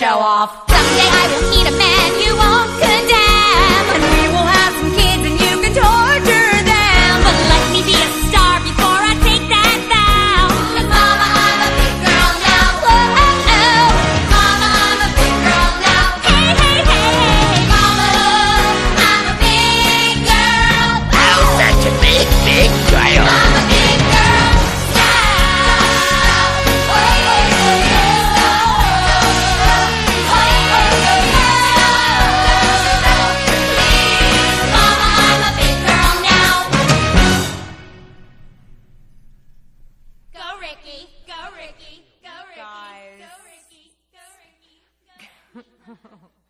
show off. Someday I will meet a man you won't condemn, And we will have some kids and you can torture them. but let me be a star before I take that vow. 'Cause mama, I'm a big girl now. Whoa, mama, I'm a big girl now. Hey, hey, hey, mama, I'm a big girl. Oh, such a big girl. I'm a big girl now. Please, mama, I'm a big girl now. Go Ricky, go Ricky, go Ricky, Guys. go Ricky, go Ricky, go Ricky.